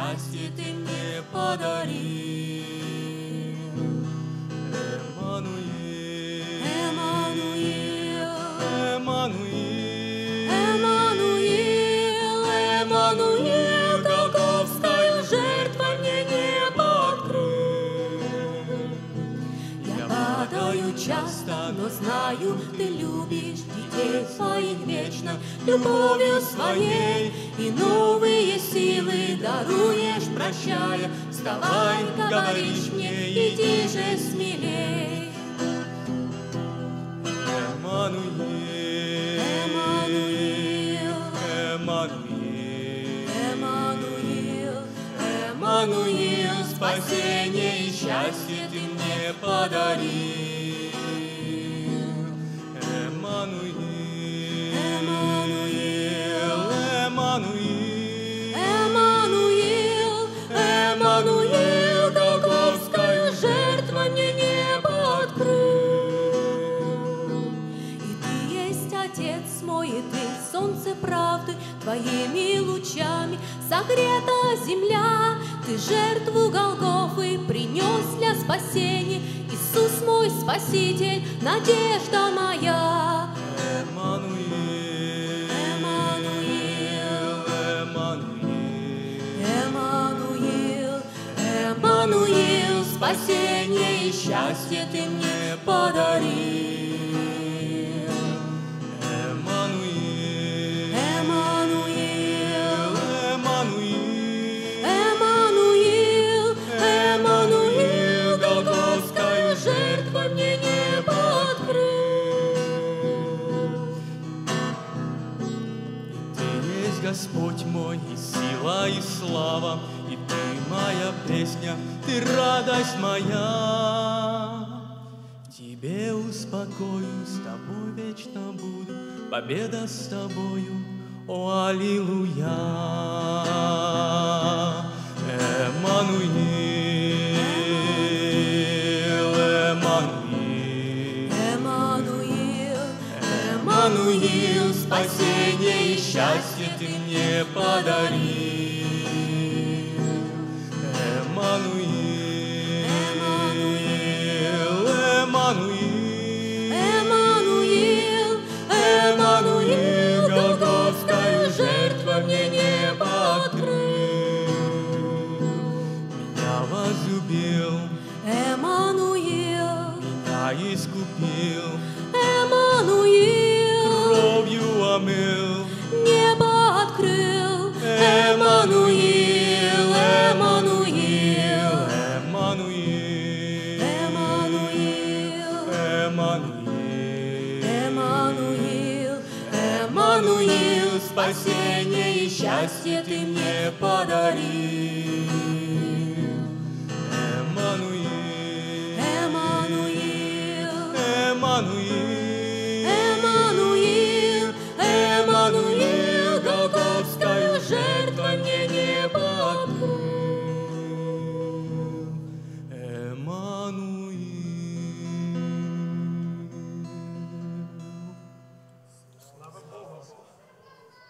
счастье ты мне подарил. Эммануил, Эммануил, Эммануил, Эммануил, голгофская жертва мне небо открыл. Я падаю часто, но знаю, ты любишь детей своих вечно, любовью своей, и новые силы даруешь, прощая. Вставай, говоришь мне, иди же смелей. Эммануил, Эммануил, Эммануил, Эммануил, Эммануил, спасение и счастье ты мне подарил. Эммануил, Эммануил, Эммануил, Эммануил, Эммануил, голгофская жертва мне небо открыл. И ты есть Отец мой, и ты солнце правды, твоими лучами согрета земля. Ты жертву Голгофы принес для спасения, Иисус мой Спаситель, надежда моя. Эммануил, Эммануил, Эммануил, Эммануил, Эммануил, спасение и счастье ты мне подарил. Эммануил, Эммануил, Эммануил, Эммануил, Эммануил, голгофская жертва мне небо открыл. Ты есть Господь мой, и сила, и слава, и ты моя песня, ты радость моя. В тебе успокоюсь, с тобой вечно буду, победа с тобою, о, аллилуйя. Эммануил, Эммануил, Эммануил, Эммануил, спасение и счастье ты мне подарил. Эммануил, Эммануил, Эммануил, Эммануил, голгофская жертва мне небо открыл. меня возлюбил, Эммануил, меня искупил, Эммануил, кровью омыл. небо открыл. Эммануил, Эммануил, Эммануил, Эммануил, Эммануил, Эммануил, Эммануил, спасение и счастье ты мне подарил.